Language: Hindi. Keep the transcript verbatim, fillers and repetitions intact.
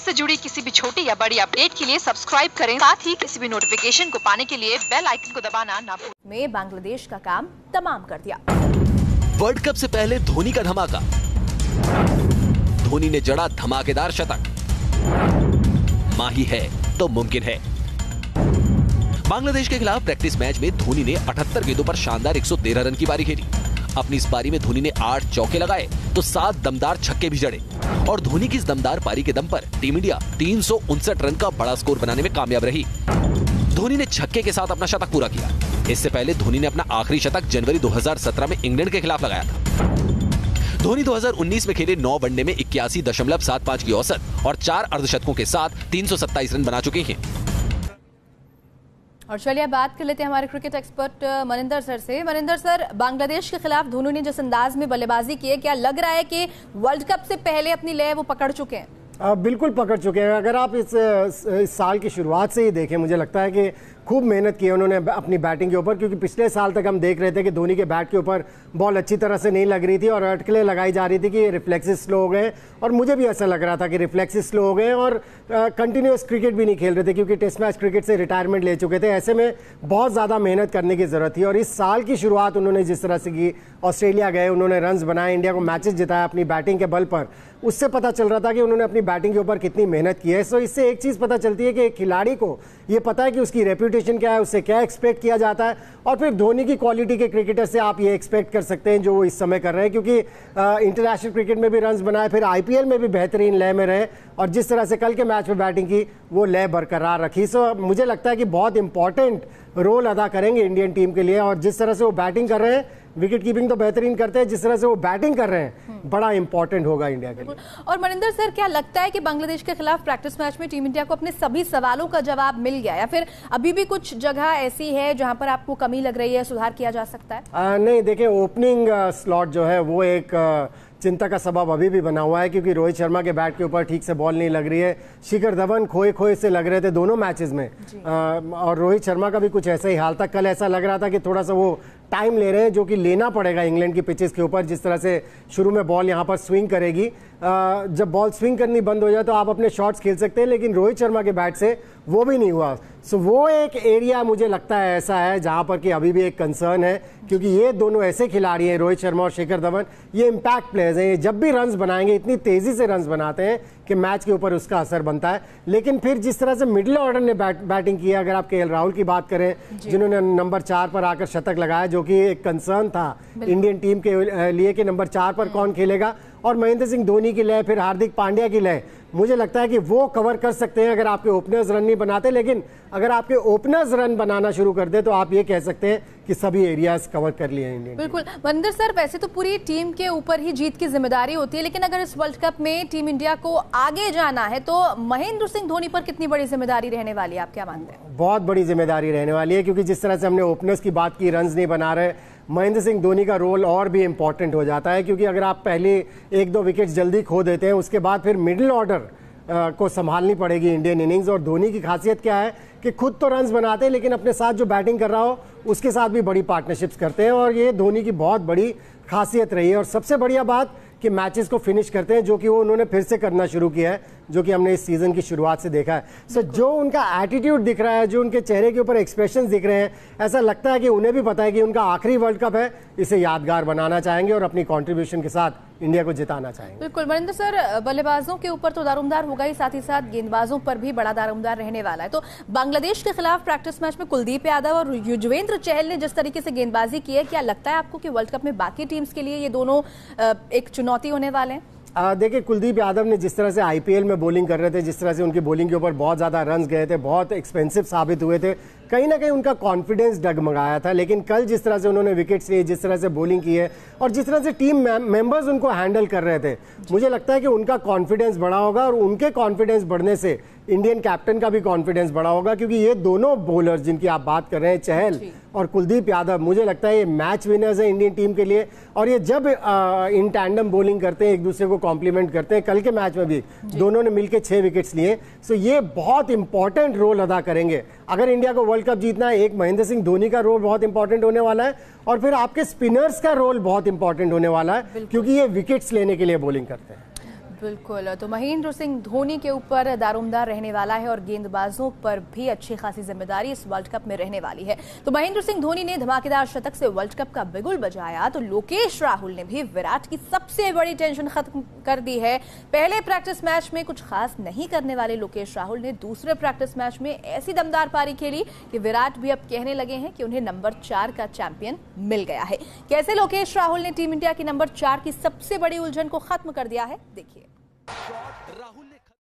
से जुड़ी किसी भी छोटी या बड़ी अपडेट के लिए सब्सक्राइब करें, साथ ही किसी भी नोटिफिकेशन को पाने के लिए बेल आइकन को दबाना ना भूलें। में बांग्लादेश का काम तमाम कर दिया। वर्ल्ड कप से पहले धोनी का धमाका, धोनी ने जड़ा धमाकेदार शतक, माही है तो मुमकिन है। बांग्लादेश के खिलाफ प्रैक्टिस मैच में धोनी ने अठहत्तर गेंदों पर शानदार एक सौ तेरह रन की पारी खेली। अपनी इस पारी में धोनी ने आठ चौके लगाए तो सात दमदार छक्के भी जड़े और धोनी की इस दमदार पारी के दम पर टीम इंडिया तीन सौ उनसठ रन का बड़ा स्कोर बनाने में कामयाब रही। धोनी ने छक्के के साथ अपना शतक पूरा किया। इससे पहले धोनी ने अपना आखिरी शतक जनवरी दो हज़ार सत्रह में इंग्लैंड के खिलाफ लगाया था। धोनी दो हज़ार उन्नीस में खेले नौ वनडे में इक्यासी दशमलव सात पाँच की औसत और चार अर्धशतकों के साथ तीन सौ सत्ताईस रन बना चुके हैं। और चलिए बात कर लेते हैं हमारे क्रिकेट एक्सपर्ट मनिंदर सर से। मनिंदर सर, बांग्लादेश के खिलाफ धोनी ने जिस अंदाज में बल्लेबाजी की है, क्या लग रहा है कि वर्ल्ड कप से पहले अपनी लय वो पकड़ चुके हैं? आ, बिल्कुल पकड़ चुके हैं। अगर आप इस, इस साल की शुरुआत से ही देखें, मुझे लगता है कि खूब मेहनत की है उन्होंने अपनी बैटिंग के ऊपर, क्योंकि पिछले साल तक हम देख रहे थे कि धोनी के बैट के ऊपर बॉल अच्छी तरह से नहीं लग रही थी और अटकलें लगाई जा रही थी कि रिफ्लेक्सेस स्लो हो गए, और मुझे भी ऐसा लग रहा था कि रिफ्लेक्सेस स्लो हो गए और कंटिन्यूस क्रिकेट भी नहीं खेल रहे थे, क्योंकि टेस्ट मैच क्रिकेट से रिटायरमेंट ले चुके थे। ऐसे में बहुत ज़्यादा मेहनत करने की ज़रूरत थी और इस साल की शुरुआत उन्होंने जिस तरह से की, ऑस्ट्रेलिया गए, उन्होंने रन्स बनाए, इंडिया को मैचेस जिताया अपनी बैटिंग के बल पर, उससे पता चल रहा था कि उन्होंने अपनी बैटिंग के ऊपर कितनी मेहनत की है। सो इससे एक चीज़ पता चलती है कि एक खिलाड़ी को ये पता है कि उसकी रेप्यूटेशन क्या है, उससे क्या एक्सपेक्ट किया जाता है, और फिर धोनी की क्वालिटी के क्रिकेटर से आप ये एक्सपेक्ट कर सकते हैं जो वो इस समय कर रहे हैं, क्योंकि इंटरनेशनल क्रिकेट में भी रन्स बनाए, फिर आईपीएल में भी बेहतरीन लय में रहे और जिस तरह से कल के मैच में बैटिंग की वो लय बरकरार रखी। सो मुझे लगता है कि बहुत इंपॉर्टेंट रोल अदा करेंगे इंडियन टीम के लिए, और जिस तरह से वो बैटिंग कर रहे हैं, विकेट कीपिंग तो बेहतरीन करते हैं, जिस तरह से वो बैटिंग कर रहे हैं बड़ा इंपॉर्टेंट होगा इंडिया के लिए। और मनिंदर सर, क्या लगता है कि बांग्लादेश के खिलाफ प्रैक्टिस मैच में टीम इंडिया को अपने सभी सवालों का जवाब मिल गया, या फिर अभी भी कुछ जगह ऐसी है जहां पर आपको कमी लग रही है, सुधार किया जा सकता है? आ, नहीं, देखिए, ओपनिंग स्लॉट जो है वो एक आ, चिंता का सबब अभी भी बना हुआ है, क्योंकि रोहित शर्मा के बैट के ऊपर ठीक से बॉल नहीं लग रही है। शिखर धवन खोए खोए से लग रहे थे दोनों मैचेस में, आ, और रोहित शर्मा का भी कुछ ऐसा ही हाल था। कल ऐसा लग रहा था कि थोड़ा सा वो टाइम ले रहे हैं, जो कि लेना पड़ेगा इंग्लैंड की पिचेस के ऊपर। जिस तरह से शुरू में बॉल यहाँ पर स्विंग करेगी, आ, जब बॉल स्विंग करनी बंद हो जाए तो आप अपने शॉट्स खेल सकते हैं, लेकिन रोहित शर्मा के बैट से वो भी नहीं हुआ। सो वो एक एरिया मुझे लगता है ऐसा है जहां पर कि अभी भी एक कंसर्न है, क्योंकि ये दोनों ऐसे खिलाड़ी हैं, रोहित शर्मा और शिखर धवन, ये इम्पैक्ट प्लेयर्स हैं। ये जब भी रन्स बनाएंगे इतनी तेजी से रन्स बनाते हैं कि मैच के ऊपर उसका असर बनता है। लेकिन फिर जिस तरह से मिडिल ऑर्डर ने बैट, बैटिंग की, अगर आप केएल राहुल की बात करें जिन्होंने नंबर चार पर आकर शतक लगाया, जो कि एक कंसर्न था इंडियन टीम के लिए कि नंबर चार पर कौन खेलेगा, और महेंद्र सिंह धोनी की लय, फिर हार्दिक पांड्या की लय, मुझे लगता है कि वो कवर कर सकते हैं अगर आपके ओपनर्स रन नहीं बनाते। लेकिन अगर आपके ओपनर्स रन बनाना शुरू कर दे तो आप ये कह सकते हैं कि सभी एरियाज कवर कर लिए हैं इंडिया। बिल्कुल मनिंदर सर, वैसे तो पूरी टीम के ऊपर ही जीत की जिम्मेदारी होती है, लेकिन अगर इस वर्ल्ड कप में टीम इंडिया को आगे जाना है तो महेंद्र सिंह धोनी पर कितनी बड़ी जिम्मेदारी रहने वाली है, आप क्या मानते हैं? बहुत बड़ी जिम्मेदारी रहने वाली है, क्योंकि जिस तरह से हमने ओपनर्स की बात की, रन नहीं बना रहे, महेंद्र सिंह धोनी का रोल और भी इंपॉर्टेंट हो जाता है, क्योंकि अगर आप पहले एक दो विकेट जल्दी खो देते हैं, उसके बाद फिर मिडिल ऑर्डर को संभालनी पड़ेगी इंडियन इनिंग्स। और धोनी की खासियत क्या है कि खुद तो रन्स बनाते हैं, लेकिन अपने साथ जो बैटिंग कर रहा हो उसके साथ भी बड़ी पार्टनरशिप्स करते हैं, और ये धोनी की बहुत बड़ी खासियत रही है। और सबसे बढ़िया बात कि मैचेस को फिनिश करते हैं, जो कि वो उन्होंने फिर से करना शुरू किया है, जो कि हमने इस सीजन की शुरुआत से देखा है। सो so, जो उनका एटीट्यूड दिख रहा है, जो उनके चेहरे के ऊपर एक्सप्रेशंस दिख रहे हैं, ऐसा लगता है कि उन्हें भी पता है कि उनका आखिरी वर्ल्ड कप है, इसे यादगार बनाना चाहेंगे और अपनी कंट्रीब्यूशन के साथ इंडिया को जिताना चाहेंगे। बिल्कुल मनिंदर सर, बल्लेबाजों के ऊपर तो दारोमदार होगा ही, साथ ही साथ गेंदबाजों पर भी बड़ा दारोमदार रहने वाला है। तो बांग्लादेश के खिलाफ प्रैक्टिस मैच में कुलदीप यादव और युजवेंद्र चहल ने जिस तरीके से गेंदबाजी की है, क्या लगता है आपको कि वर्ल्ड कप में बाकी टीम्स के लिए ये दोनों एक चुनौती होने वाले हैं? देखिए, कुलदीप यादव ने जिस तरह से आईपीएल में बॉलिंग कर रहे थे, जिस तरह से उनकी बॉलिंग के ऊपर बहुत ज़्यादा रन्स गए थे, बहुत एक्सपेंसिव साबित हुए थे, कहीं ना कहीं उनका कॉन्फिडेंस डगमगाया था। लेकिन कल जिस तरह से उन्होंने विकेट्स लिए, जिस तरह से बॉलिंग की है और जिस तरह से टीम मेंबर्स उनको हैंडल कर रहे थे, मुझे लगता है कि उनका कॉन्फिडेंस बढ़ा होगा, और उनके कॉन्फिडेंस बढ़ने से इंडियन कैप्टन का भी कॉन्फिडेंस बढ़ा होगा, क्योंकि ये दोनों बॉलर्स जिनकी आप बात कर रहे हैं, चहल और कुलदीप यादव, मुझे लगता है ये मैच विनर्स हैं इंडियन टीम के लिए। और ये जब आ, इन टैंडम बॉलिंग करते हैं, एक दूसरे को कॉम्प्लीमेंट करते हैं, कल के मैच में भी दोनों ने मिलकर छह विकेट्स लिए। सो ये बहुत इंपॉर्टेंट रोल अदा करेंगे अगर इंडिया को वर्ल्ड कप जीतना है। एक महेंद्र सिंह धोनी का रोल बहुत इंपॉर्टेंट होने वाला है, और फिर आपके स्पिनर्स का रोल बहुत इंपॉर्टेंट होने वाला है, क्योंकि ये विकेट्स लेने के लिए बॉलिंग करते हैं। बिल्कुल, तो महेंद्र सिंह धोनी के ऊपर दारोमदार रहने वाला है और गेंदबाजों पर भी अच्छी खासी जिम्मेदारी इस वर्ल्ड कप में रहने वाली है। तो महेंद्र सिंह धोनी ने धमाकेदार शतक से वर्ल्ड कप का बिगुल बजाया, तो लोकेश राहुल ने भी विराट की सबसे बड़ी टेंशन खत्म कर दी है। पहले प्रैक्टिस मैच में कुछ खास नहीं करने वाले लोकेश राहुल ने दूसरे प्रैक्टिस मैच में ऐसी दमदार पारी खेली कि विराट भी अब कहने लगे हैं कि उन्हें नंबर चार का चैंपियन मिल गया है। कैसे लोकेश राहुल ने टीम इंडिया की नंबर चार की सबसे बड़ी उलझन को खत्म कर दिया है, देखिए।